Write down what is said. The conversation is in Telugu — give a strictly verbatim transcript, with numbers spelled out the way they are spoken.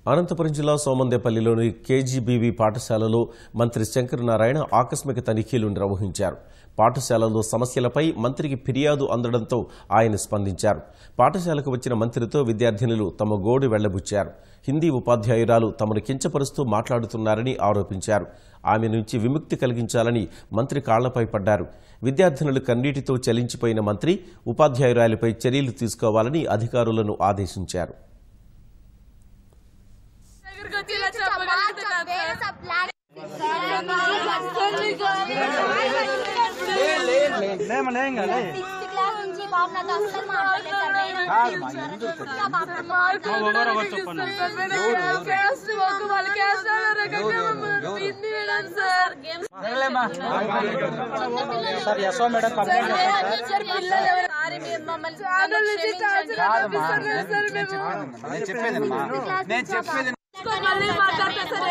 అనంతపురం జిల్లా సోమందేపల్లిలోని కేజీబీవీ పాఠశాలలో మంత్రి శంకర్ నారాయణ ఆకస్మిక తనిఖీలు నిర్వహించారు. పాఠశాలలో సమస్యలపై మంత్రికి ఫిర్యాదు అందడంతో ఆయన స్పందించారు. పాఠశాలకు వచ్చిన మంత్రితో విద్యార్థినులు తమ గోడు వెళ్లబుచ్చారు. హిందీ ఉపాధ్యాయురాలు తమను కించపరుస్తూ మాట్లాడుతున్నారని ఆరోపించారు. ఆమె నుంచి విముక్తి కలిగించాలని మంత్రి కాళ్లపై పడ్డారు. విద్యార్థినులు కన్నీటితో చలించిపోయిన మంత్రి ఉపాధ్యాయురాలిపై చర్యలు తీసుకోవాలని అధికారులను ఆదేశించారు. చెప్పేది